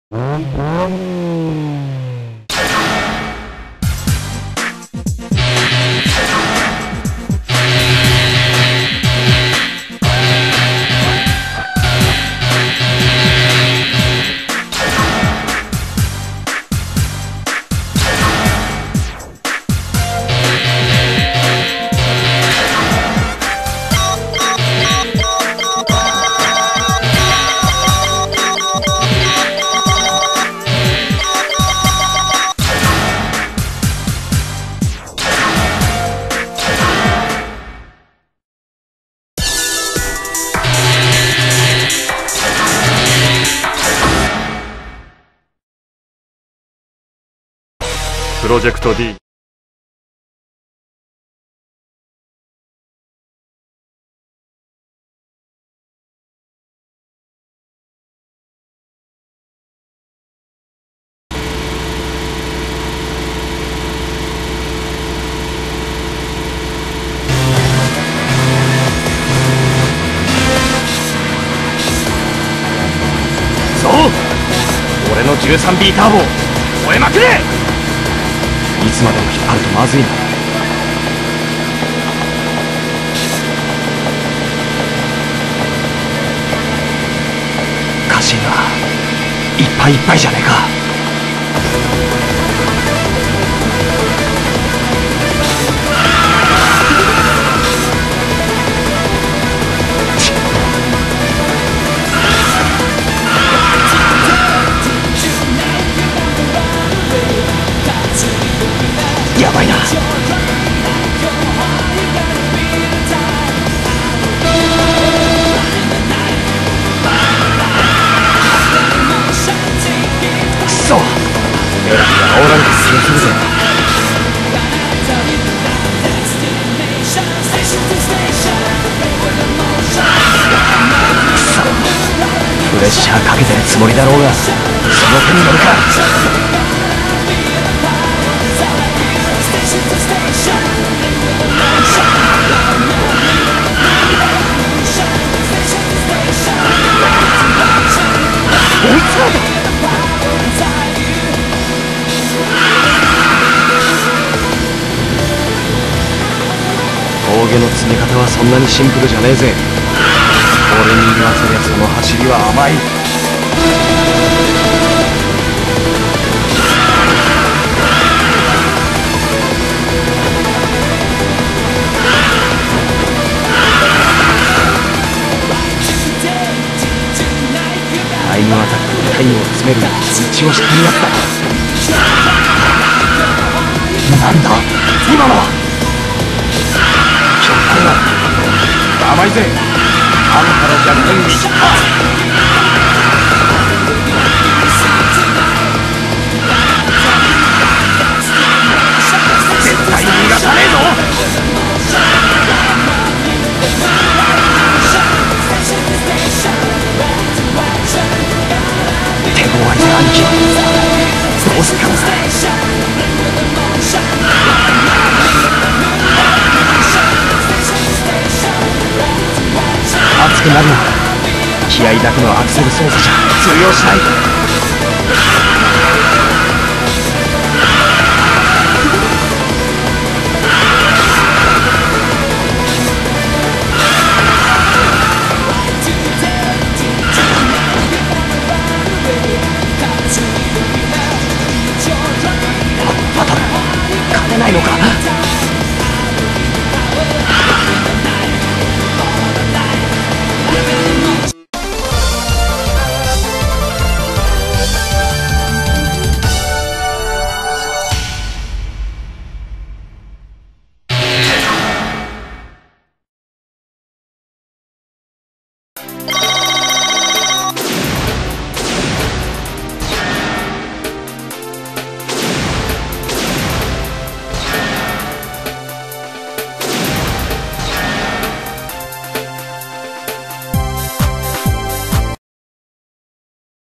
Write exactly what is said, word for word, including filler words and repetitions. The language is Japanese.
プロジェクト D。 そう、俺の じゅうさんビー ターボ燃えまくれ。いつまでも引っ張るとまずいな。家臣がいっぱいいっぱいじゃねえか。やばいな。くそ、エラが煽られてすぐするぜ。くそ、プレッシャーかけてるつもりだろうが、その手に乗るか。追いつかれた。峠の詰め方はそんなにシンプルじゃねえぜ。俺に言わせりゃその走りは甘い。タイムアタックでタイムを詰める道を知ってるやつだ。なんだ今のは。ひょっこりは甘いぜ。あんたの逆転ビシッパ絶対に逃がさねえぞ。手強いぜ兄貴。どうすっかな。熱くなるな。気合いだけのアクセル操作じゃ通用しない。